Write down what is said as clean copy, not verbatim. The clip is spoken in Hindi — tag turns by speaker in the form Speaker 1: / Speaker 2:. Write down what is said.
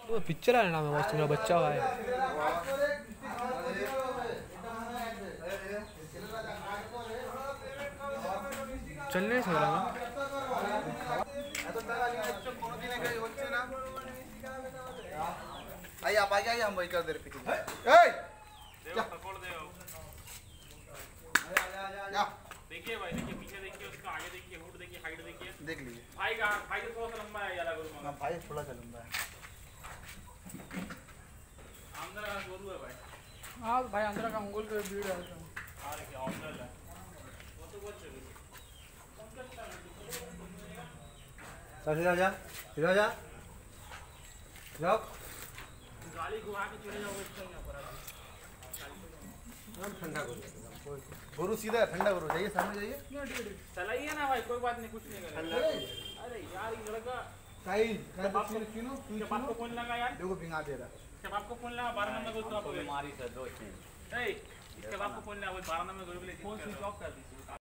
Speaker 1: वो पिक्चर है ना मस्त मेरा बच्चा हुआ है। चलने नहीं सकता ना।
Speaker 2: आइए आप आइए हम वही कर दे रहे
Speaker 3: देखिए भाई, देखिए पीछे देखिए, उसका आगे देखिए, हुड देखिए, हाइट देखिए,
Speaker 2: देख लीजिए।
Speaker 3: भाई तो थोड़ा सा लंबा है यार।
Speaker 2: हाँ भाई थोड़ा सा लंबा है।
Speaker 3: आंध्र का गोरू है भाई।
Speaker 4: हाँ भाई आंध्र का अंगुल का भीड़ है।
Speaker 3: अरे क्या आंध्र है वो तो बहुत चली।
Speaker 2: चल जा जा जा जा जाओ।
Speaker 3: गाली घुमा के चले जाओ इसको यहाँ पर।
Speaker 2: ठंडा करो गुरु, सीधा ठंडा करो, जाइए सामने जाइए।
Speaker 3: चलाइए ना भाई, कोई बात नहीं, कुछ नहीं करेगा। अरे यार ये लड़का जब आपको फोन लगा यार,
Speaker 2: देखो भिंगा दे रहा।
Speaker 3: जब आपको फोन लगा 12 नंबर को तो बीमारी से दोस्त है। इसके बाप को फोन लगा 12 नंबर को फोन स्विच ऑफ कर दीजिए।